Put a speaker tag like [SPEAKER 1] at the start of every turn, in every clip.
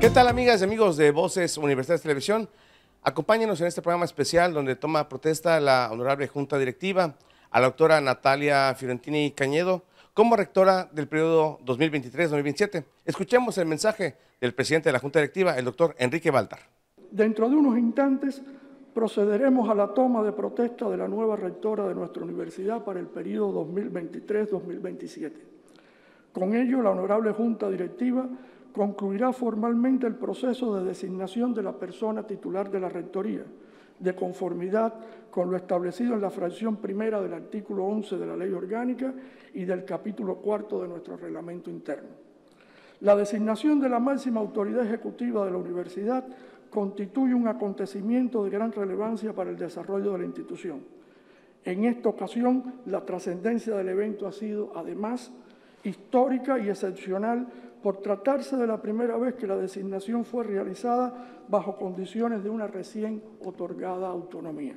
[SPEAKER 1] ¿Qué tal, amigas y amigos de Voces Universitarias Televisión? Acompáñenos en este programa especial donde toma protesta la honorable Junta Directiva a la doctora Natalia Fiorentini Cañedo como rectora del periodo 2023-2027. Escuchemos el mensaje del presidente de la Junta Directiva, el doctor Enrique Baltar.
[SPEAKER 2] Dentro de unos instantes procederemos a la toma de protesta de la nueva rectora de nuestra universidad para el periodo 2023-2027. Con ello, la honorable Junta Directiva concluirá formalmente el proceso de designación de la persona titular de la rectoría, de conformidad con lo establecido en la fracción primera del artículo 11 de la Ley Orgánica y del capítulo cuarto de nuestro reglamento interno. La designación de la máxima autoridad ejecutiva de la universidad constituye un acontecimiento de gran relevancia para el desarrollo de la institución. En esta ocasión, la trascendencia del evento ha sido, además, histórica y excepcional por tratarse de la primera vez que la designación fue realizada bajo condiciones de una recién otorgada autonomía.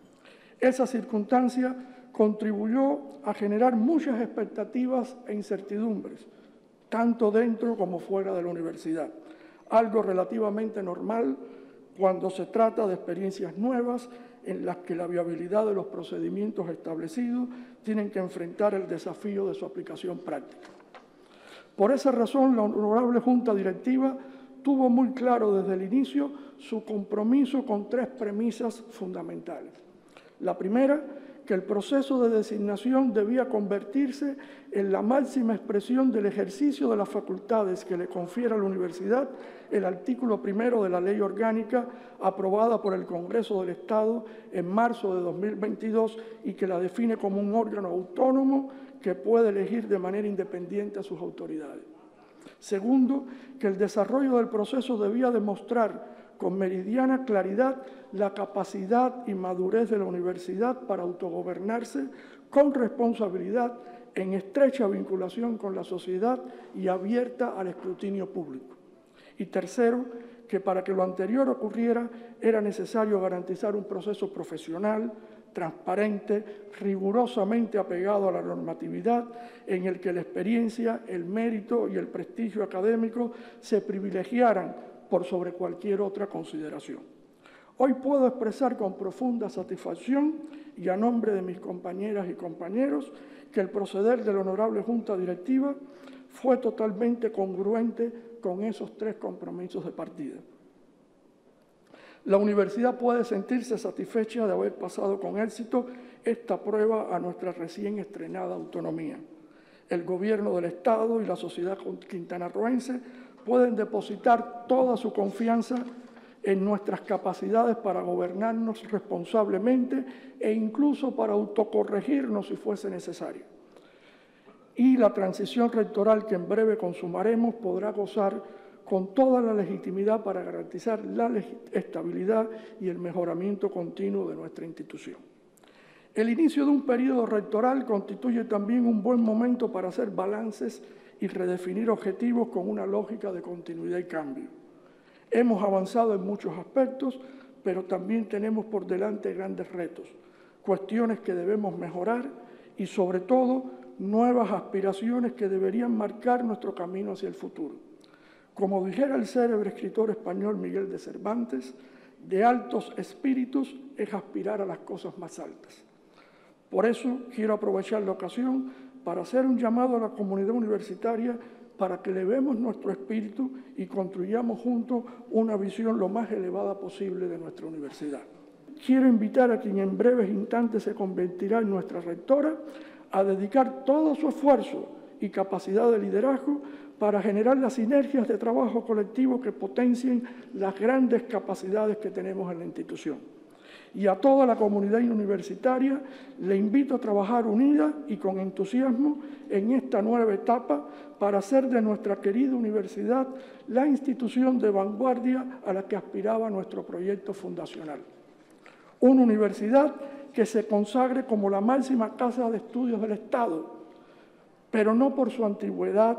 [SPEAKER 2] Esa circunstancia contribuyó a generar muchas expectativas e incertidumbres, tanto dentro como fuera de la universidad, algo relativamente normal cuando se trata de experiencias nuevas en las que la viabilidad de los procedimientos establecidos tienen que enfrentar el desafío de su aplicación práctica. Por esa razón, la honorable Junta Directiva tuvo muy claro desde el inicio su compromiso con tres premisas fundamentales. La primera, que el proceso de designación debía convertirse en la máxima expresión del ejercicio de las facultades que le confiere a la universidad el artículo primero de la Ley Orgánica aprobada por el Congreso del Estado en marzo de 2022 y que la define como un órgano autónomo que puede elegir de manera independiente a sus autoridades. Segundo, que el desarrollo del proceso debía demostrar con meridiana claridad la capacidad y madurez de la universidad para autogobernarse con responsabilidad, en estrecha vinculación con la sociedad y abierta al escrutinio público. Y tercero, que para que lo anterior ocurriera era necesario garantizar un proceso profesional, transparente, rigurosamente apegado a la normatividad, en el que la experiencia, el mérito y el prestigio académico se privilegiaran por sobre cualquier otra consideración. Hoy puedo expresar con profunda satisfacción y a nombre de mis compañeras y compañeros que el proceder de la honorable Junta Directiva fue totalmente congruente con esos tres compromisos de partida. La universidad puede sentirse satisfecha de haber pasado con éxito esta prueba a nuestra recién estrenada autonomía. El Gobierno del Estado y la sociedad quintanarroense pueden depositar toda su confianza en nuestras capacidades para gobernarnos responsablemente e incluso para autocorregirnos si fuese necesario. Y la transición rectoral que en breve consumaremos podrá gozar con toda la legitimidad para garantizar la estabilidad y el mejoramiento continuo de nuestra institución. El inicio de un periodo rectoral constituye también un buen momento para hacer balances y redefinir objetivos con una lógica de continuidad y cambio. Hemos avanzado en muchos aspectos, pero también tenemos por delante grandes retos, cuestiones que debemos mejorar y, sobre todo, nuevas aspiraciones que deberían marcar nuestro camino hacia el futuro. Como dijera el célebre escritor español Miguel de Cervantes, de altos espíritus es aspirar a las cosas más altas. Por eso quiero aprovechar la ocasión para hacer un llamado a la comunidad universitaria para que elevemos nuestro espíritu y construyamos juntos una visión lo más elevada posible de nuestra universidad. Quiero invitar a quien en breves instantes se convertirá en nuestra rectora a dedicar todo su esfuerzo y capacidad de liderazgo para generar las sinergias de trabajo colectivo que potencien las grandes capacidades que tenemos en la institución. Y a toda la comunidad universitaria le invito a trabajar unida y con entusiasmo en esta nueva etapa para hacer de nuestra querida universidad la institución de vanguardia a la que aspiraba nuestro proyecto fundacional. Una universidad que se consagre como la máxima casa de estudios del Estado, pero no por su antigüedad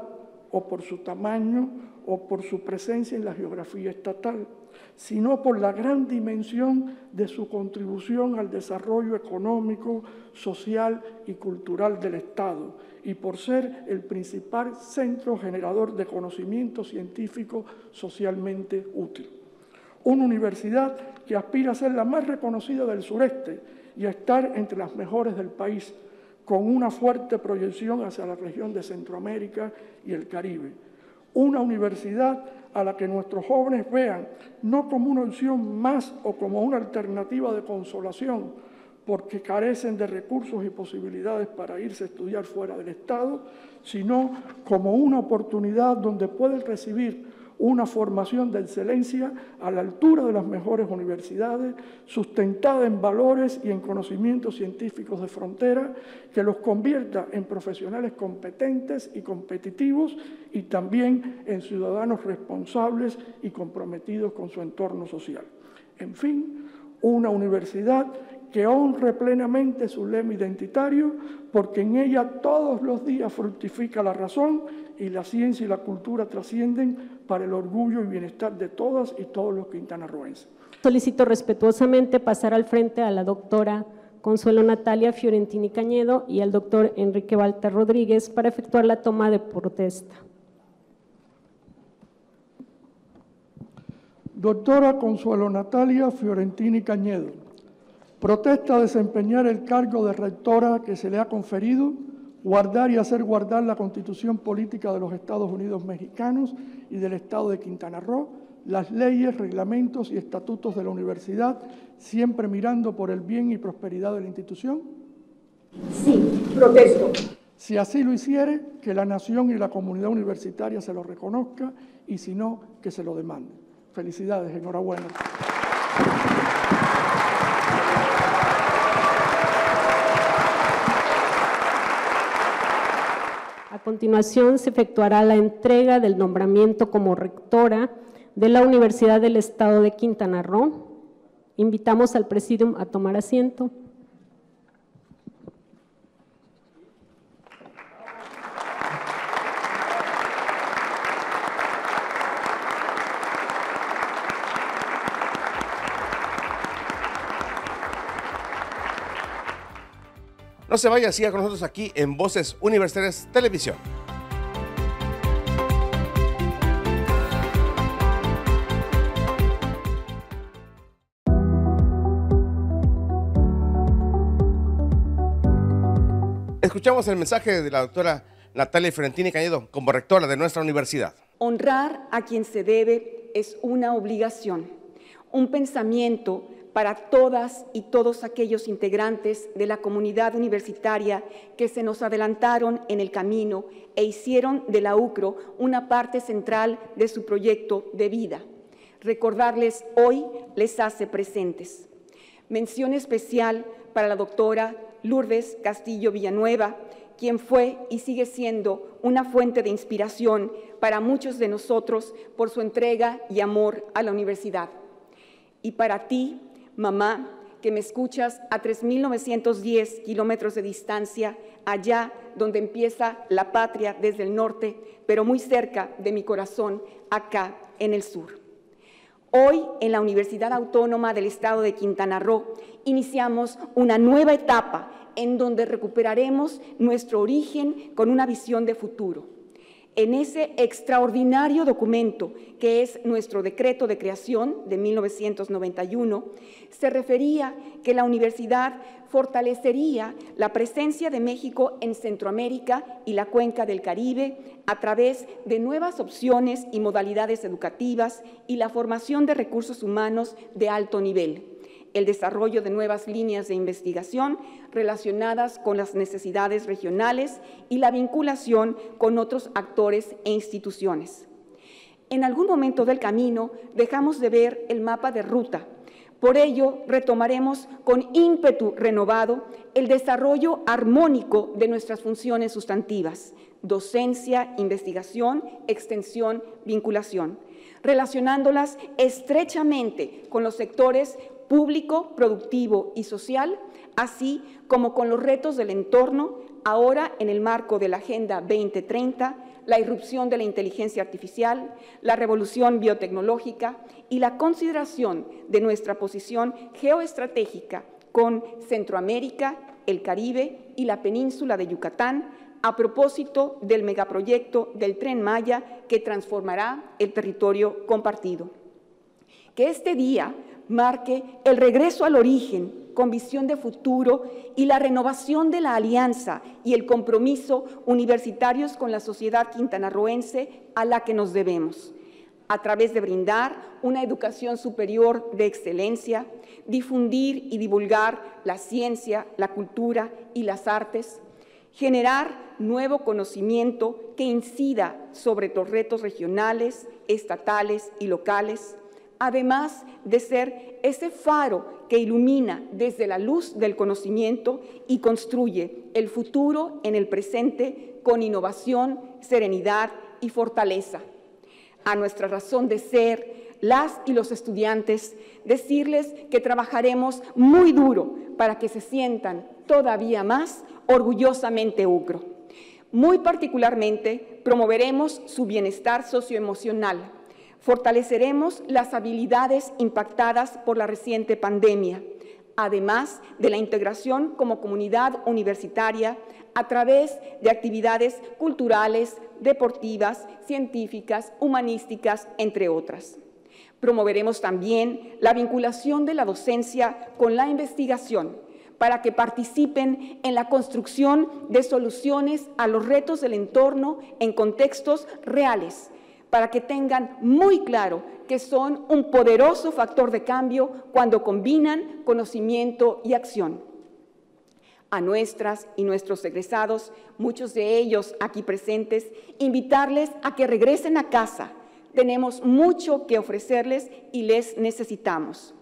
[SPEAKER 2] o por su tamaño o por su presencia en la geografía estatal, sino por la gran dimensión de su contribución al desarrollo económico, social y cultural del Estado, y por ser el principal centro generador de conocimiento científico socialmente útil. Una universidad que aspira a ser la más reconocida del sureste y a estar entre las mejores del país, con una fuerte proyección hacia la región de Centroamérica y el Caribe. Una universidad a la que nuestros jóvenes vean no como una opción más o como una alternativa de consolación, porque carecen de recursos y posibilidades para irse a estudiar fuera del Estado, sino como una oportunidad donde pueden recibir una formación de excelencia a la altura de las mejores universidades, sustentada en valores y en conocimientos científicos de frontera, que los convierta en profesionales competentes y competitivos y también en ciudadanos responsables y comprometidos con su entorno social. En fin, una universidad que honre plenamente su lema identitario, porque en ella todos los días fructifica la razón y la ciencia y la cultura trascienden para el orgullo y bienestar de todas y todos los quintanarroenses.
[SPEAKER 3] Solicito respetuosamente pasar al frente a la doctora Consuelo Natalia Fiorentini Cañedo y al doctor Enrique Walter Rodríguez para efectuar la toma de protesta.
[SPEAKER 2] Doctora Consuelo Natalia Fiorentini Cañedo, protesta desempeñar el cargo de rectora que se le ha conferido, guardar y hacer guardar la Constitución Política de los Estados Unidos Mexicanos y del Estado de Quintana Roo, las leyes, reglamentos y estatutos de la universidad, siempre mirando por el bien y prosperidad de la institución.
[SPEAKER 4] Sí, protesto.
[SPEAKER 2] Si así lo hiciere, que la nación y la comunidad universitaria se lo reconozca y si no, que se lo demande. Felicidades, enhorabuena.
[SPEAKER 3] A continuación, se efectuará la entrega del nombramiento como rectora de la Universidad del Estado de Quintana Roo. Invitamos al Presidium a tomar asiento.
[SPEAKER 1] No se vaya, siga con nosotros aquí en Voces Universitarias Televisión. Escuchamos el mensaje de la doctora Natalia Fiorentini Cañedo como rectora de nuestra universidad.
[SPEAKER 4] Honrar a quien se debe es una obligación, un pensamiento para todas y todos aquellos integrantes de la comunidad universitaria que se nos adelantaron en el camino e hicieron de la UCRO una parte central de su proyecto de vida. Recordarles hoy les hace presentes. Mención especial para la doctora Lourdes Castillo Villanueva, quien fue y sigue siendo una fuente de inspiración para muchos de nosotros por su entrega y amor a la universidad. Y para ti, mamá, que me escuchas a 3.910 kilómetros de distancia, allá donde empieza la patria desde el norte, pero muy cerca de mi corazón, acá en el sur. Hoy, en la Universidad Autónoma del Estado de Quintana Roo, iniciamos una nueva etapa en donde recuperaremos nuestro origen con una visión de futuro. En ese extraordinario documento que es nuestro decreto de creación de 1991, se refería que la universidad fortalecería la presencia de México en Centroamérica y la cuenca del Caribe a través de nuevas opciones y modalidades educativas y la formación de recursos humanos de alto nivel, el desarrollo de nuevas líneas de investigación relacionadas con las necesidades regionales y la vinculación con otros actores e instituciones. En algún momento del camino dejamos de ver el mapa de ruta. Por ello, retomaremos con ímpetu renovado el desarrollo armónico de nuestras funciones sustantivas: docencia, investigación, extensión, vinculación, relacionándolas estrechamente con los sectores público, productivo y social, así como con los retos del entorno, ahora en el marco de la Agenda 2030, la irrupción de la inteligencia artificial, la revolución biotecnológica y la consideración de nuestra posición geoestratégica con Centroamérica, el Caribe y la península de Yucatán a propósito del megaproyecto del Tren Maya que transformará el territorio compartido. Que este día marque el regreso al origen con visión de futuro y la renovación de la alianza y el compromiso universitarios con la sociedad quintanarroense a la que nos debemos, a través de brindar una educación superior de excelencia, difundir y divulgar la ciencia, la cultura y las artes, generar nuevo conocimiento que incida sobre los retos regionales, estatales y locales, además de ser ese faro que ilumina desde la luz del conocimiento y construye el futuro en el presente con innovación, serenidad y fortaleza. A nuestra razón de ser, las y los estudiantes, decirles que trabajaremos muy duro para que se sientan todavía más orgullosamente UCRO. Muy particularmente, promoveremos su bienestar socioemocional. Fortaleceremos las habilidades impactadas por la reciente pandemia, además de la integración como comunidad universitaria a través de actividades culturales, deportivas, científicas, humanísticas, entre otras. Promoveremos también la vinculación de la docencia con la investigación para que participen en la construcción de soluciones a los retos del entorno en contextos reales, para que tengan muy claro que son un poderoso factor de cambio cuando combinan conocimiento y acción. A nuestras y nuestros egresados, muchos de ellos aquí presentes, invitarles a que regresen a casa. Tenemos mucho que ofrecerles y les necesitamos.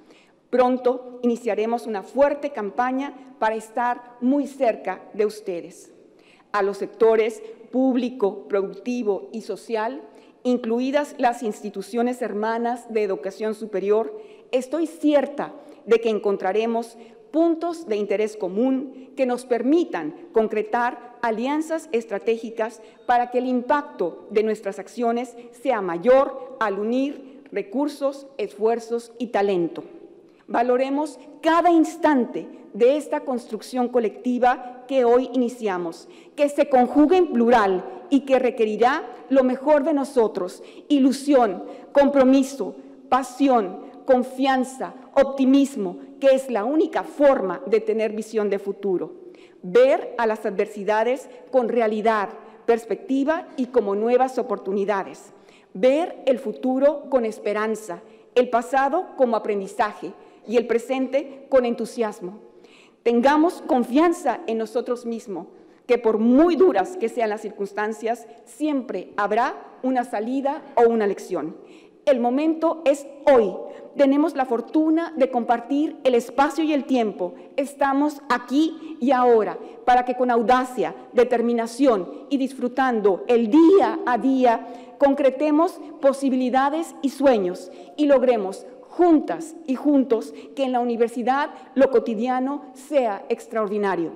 [SPEAKER 4] Pronto iniciaremos una fuerte campaña para estar muy cerca de ustedes. A los sectores público, productivo y social, incluidas las instituciones hermanas de educación superior, estoy cierta de que encontraremos puntos de interés común que nos permitan concretar alianzas estratégicas para que el impacto de nuestras acciones sea mayor al unir recursos, esfuerzos y talento. Valoremos cada instante de esta construcción colectiva que hoy iniciamos, que se conjuga en plural y que requerirá lo mejor de nosotros: ilusión, compromiso, pasión, confianza, optimismo, que es la única forma de tener visión de futuro. Ver a las adversidades con realidad, perspectiva y como nuevas oportunidades. Ver el futuro con esperanza, el pasado como aprendizaje y el presente con entusiasmo. Tengamos confianza en nosotros mismos, que por muy duras que sean las circunstancias, siempre habrá una salida o una lección. El momento es hoy. Tenemos la fortuna de compartir el espacio y el tiempo. Estamos aquí y ahora para que con audacia, determinación y disfrutando el día a día, concretemos posibilidades y sueños y logremos juntas y juntos que en la universidad lo cotidiano sea extraordinario.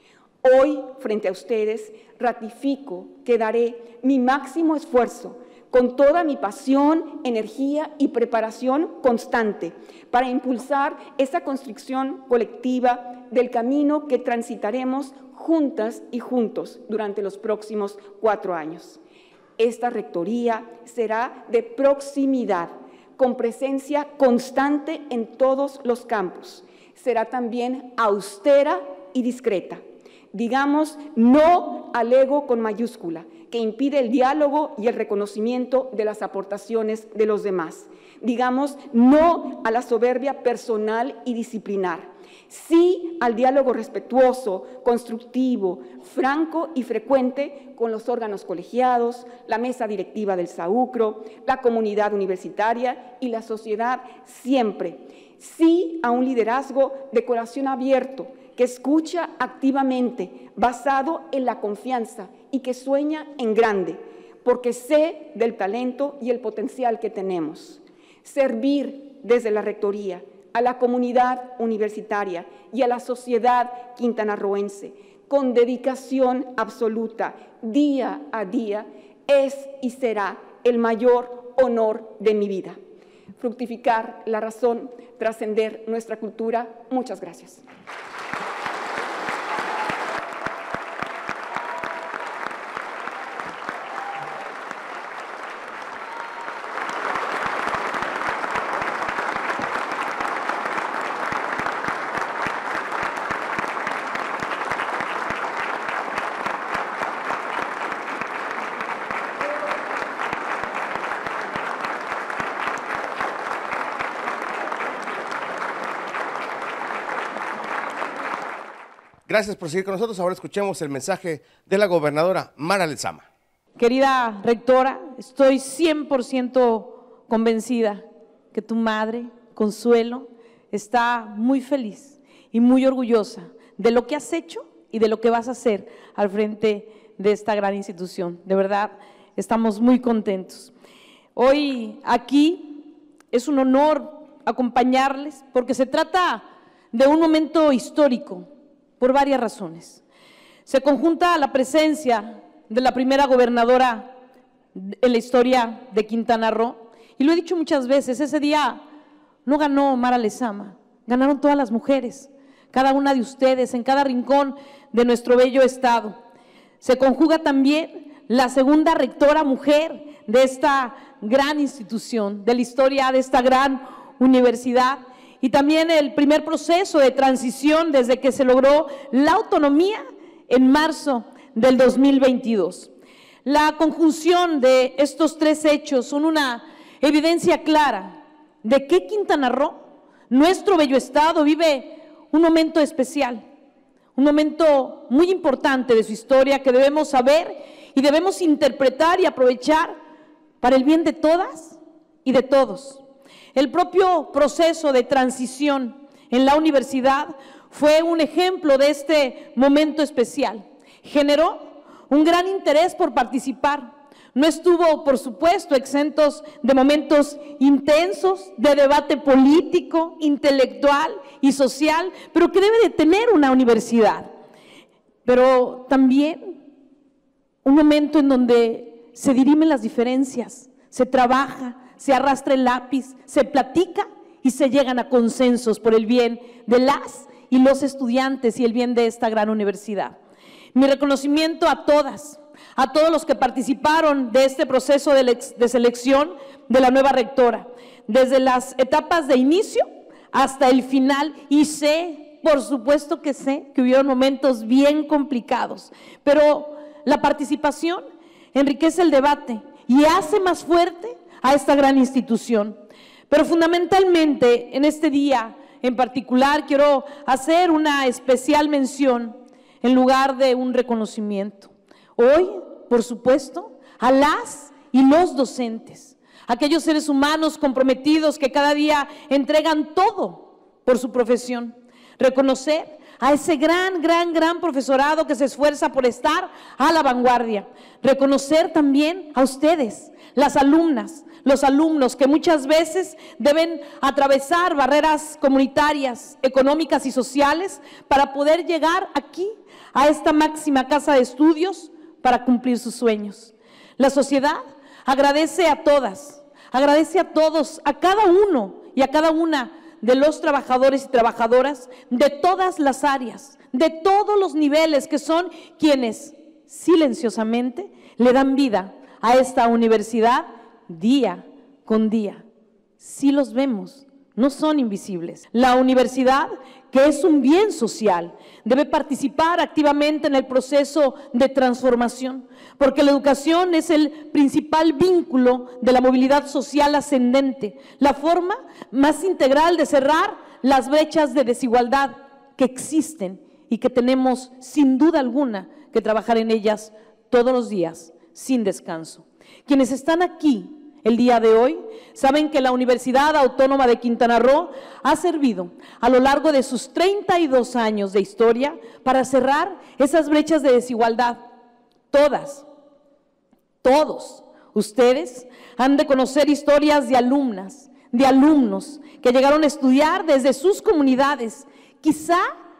[SPEAKER 4] Hoy, frente a ustedes, ratifico que daré mi máximo esfuerzo con toda mi pasión, energía y preparación constante para impulsar esa construcción colectiva del camino que transitaremos juntas y juntos durante los próximos 4 años. Esta rectoría será de proximidad, con presencia constante en todos los campus. Será también austera y discreta. Digamos no al ego con mayúscula, que impide el diálogo y el reconocimiento de las aportaciones de los demás. Digamos no a la soberbia personal y disciplinar. Sí al diálogo respetuoso, constructivo, franco y frecuente con los órganos colegiados, la mesa directiva del SAUCRO, la comunidad universitaria y la sociedad siempre. Sí a un liderazgo de corazón abierto, que escucha activamente, basado en la confianza y que sueña en grande, porque sé del talento y el potencial que tenemos. Servir desde la rectoría a la comunidad universitaria y a la sociedad quintanarroense con dedicación absoluta, día a día, es y será el mayor honor de mi vida. Fructificar la razón, trascender nuestra cultura. Muchas gracias.
[SPEAKER 1] Gracias por seguir con nosotros. Ahora escuchemos el mensaje de la gobernadora Mara Lezama.
[SPEAKER 5] Querida rectora, estoy 100% convencida que tu madre, Consuelo, está muy feliz y muy orgullosa de lo que has hecho y de lo que vas a hacer al frente de esta gran institución. De verdad, estamos muy contentos. Hoy aquí es un honor acompañarles porque se trata de un momento histórico por varias razones. Se conjunta la presencia de la primera gobernadora en la historia de Quintana Roo, y lo he dicho muchas veces, ese día no ganó Mara Lezama, ganaron todas las mujeres, cada una de ustedes, en cada rincón de nuestro bello estado. Se conjuga también la segunda rectora mujer de esta gran institución, de la historia de esta gran universidad, y también el primer proceso de transición desde que se logró la autonomía en marzo del 2022. La conjunción de estos tres hechos son una evidencia clara de que Quintana Roo, nuestro bello estado, vive un momento especial, un momento muy importante de su historia que debemos saber y debemos interpretar y aprovechar para el bien de todas y de todos. El propio proceso de transición en la universidad fue un ejemplo de este momento especial. Generó un gran interés por participar. No estuvo, por supuesto, exentos de momentos intensos de debate político, intelectual y social, pero que debe de tener una universidad. Pero también un momento en donde se dirimen las diferencias, se trabaja, se arrastra el lápiz, se platica y se llegan a consensos por el bien de las y los estudiantes y el bien de esta gran universidad. Mi reconocimiento a todas, a todos los que participaron de este proceso de selección de la nueva rectora, desde las etapas de inicio hasta el final, y sé, por supuesto que sé, que hubieron momentos bien complicados, pero la participación enriquece el debate y hace más fuerte a esta gran institución. Pero fundamentalmente en este día en particular quiero hacer una especial mención en lugar de un reconocimiento. Hoy, por supuesto, a las y los docentes, aquellos seres humanos comprometidos que cada día entregan todo por su profesión. Reconocer a ese gran profesorado que se esfuerza por estar a la vanguardia. Reconocer también a ustedes, las alumnas, los alumnos que muchas veces deben atravesar barreras comunitarias, económicas y sociales para poder llegar aquí, a esta máxima casa de estudios, para cumplir sus sueños. La sociedad agradece a todas, agradece a todos, a cada uno y a cada una de los trabajadores y trabajadoras de todas las áreas, de todos los niveles, que son quienes silenciosamente le dan vida a esta universidad día con día. Sí los vemos, no son invisibles. La universidad, que es un bien social, debe participar activamente en el proceso de transformación, porque la educación es el principal vínculo de la movilidad social ascendente, la forma más integral de cerrar las brechas de desigualdad que existen y que tenemos sin duda alguna que trabajar en ellas todos los días, sin descanso. Quienes están aquí el día de hoy saben que la Universidad Autónoma de Quintana Roo ha servido a lo largo de sus 32 años de historia para cerrar esas brechas de desigualdad. Todas, todos ustedes han de conocer historias de alumnas, de alumnos que llegaron a estudiar desde sus comunidades, quizá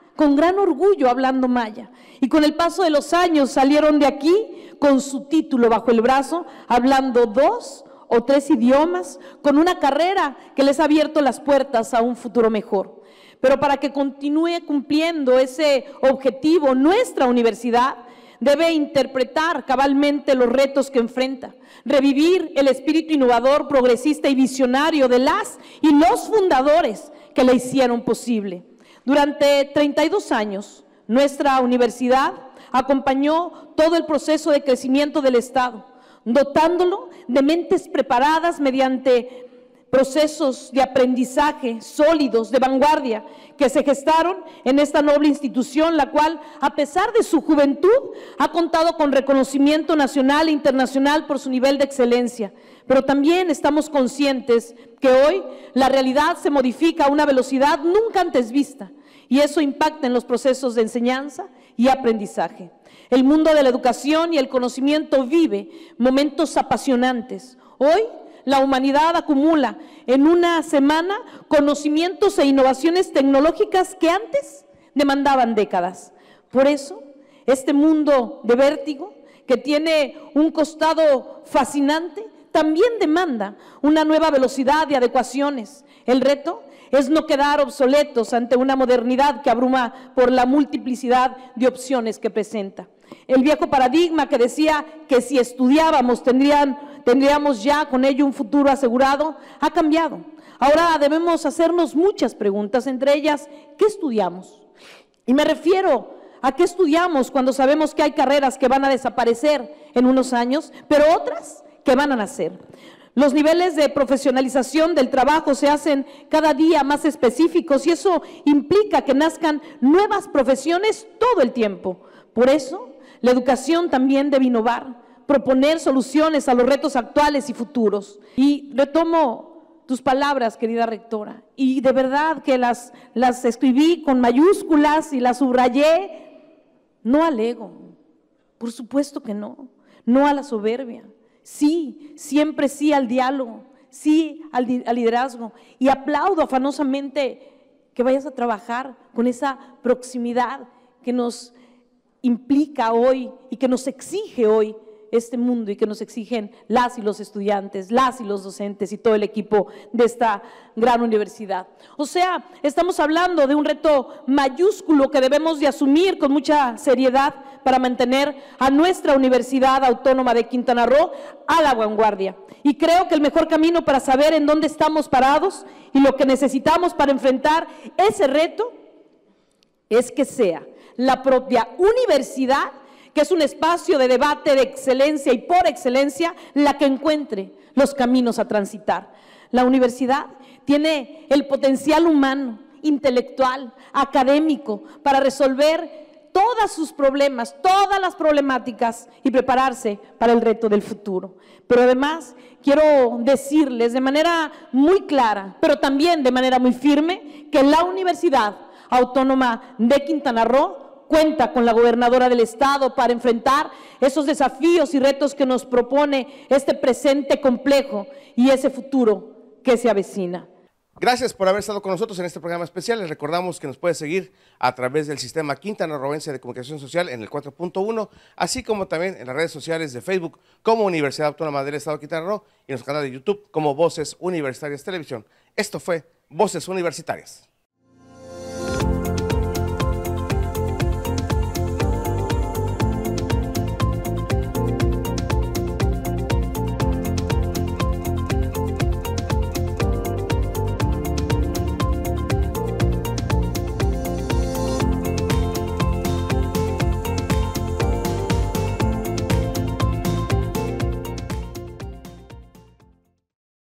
[SPEAKER 5] con gran orgullo hablando maya. Y con el paso de los años salieron de aquí con su título bajo el brazo, hablando 2 o 3 idiomas, con una carrera que les ha abierto las puertas a un futuro mejor. Pero para que continúe cumpliendo ese objetivo, nuestra universidad debe interpretar cabalmente los retos que enfrenta, revivir el espíritu innovador, progresista y visionario de las y los fundadores que la hicieron posible. Durante 32 años, nuestra universidad acompañó todo el proceso de crecimiento del Estado, dotándolo de mentes preparadas mediante procesos de aprendizaje sólidos, de vanguardia, que se gestaron en esta noble institución, la cual, a pesar de su juventud, ha contado con reconocimiento nacional e internacional por su nivel de excelencia. Pero también estamos conscientes que hoy la realidad se modifica a una velocidad nunca antes vista, y eso impacta en los procesos de enseñanza y aprendizaje. El mundo de la educación y el conocimiento vive momentos apasionantes. Hoy, la humanidad acumula en una semana conocimientos e innovaciones tecnológicas que antes demandaban décadas. Por eso, este mundo de vértigo, que tiene un costado fascinante, también demanda una nueva velocidad de adecuaciones. El reto es no quedar obsoletos ante una modernidad que abruma por la multiplicidad de opciones que presenta. El viejo paradigma que decía que si estudiábamos tendríamos ya con ello un futuro asegurado, ha cambiado. Ahora debemos hacernos muchas preguntas, entre ellas, ¿qué estudiamos? Y me refiero a qué estudiamos cuando sabemos que hay carreras que van a desaparecer en unos años, pero otras que van a nacer. Los niveles de profesionalización del trabajo se hacen cada día más específicos y eso implica que nazcan nuevas profesiones todo el tiempo. Por eso, la educación también debe innovar, proponer soluciones a los retos actuales y futuros. Y retomo tus palabras, querida rectora, y de verdad que las escribí con mayúsculas y las subrayé, no al ego, por supuesto que no a la soberbia, sí, siempre sí al diálogo, sí al liderazgo, y aplaudo afanosamente que vayas a trabajar con esa proximidad que nos implica hoy y que nos exige hoy este mundo y que nos exigen las y los estudiantes, las y los docentes y todo el equipo de esta gran universidad. O sea, estamos hablando de un reto mayúsculo que debemos de asumir con mucha seriedad para mantener a nuestra Universidad Autónoma de Quintana Roo a la vanguardia. Y creo que el mejor camino para saber en dónde estamos parados y lo que necesitamos para enfrentar ese reto es que sea la propia universidad, que es un espacio de debate de excelencia y por excelencia, la que encuentre los caminos a transitar. La universidad tiene el potencial humano, intelectual, académico, para resolver todos sus problemas, todas las problemáticas y prepararse para el reto del futuro. Pero además, quiero decirles de manera muy clara, pero también de manera muy firme, que la Universidad Autónoma de Quintana Roo cuenta con la gobernadora del estado para enfrentar esos desafíos y retos que nos propone este presente complejo y ese futuro que se avecina.
[SPEAKER 1] Gracias por haber estado con nosotros en este programa especial. Les recordamos que nos puede seguir a través del Sistema Quintanarroense de Comunicación Social en el 4.1, así como también en las redes sociales de Facebook como Universidad Autónoma del Estado de Quintana Roo y en los canales de YouTube como Voces Universitarias Televisión. Esto fue Voces Universitarias.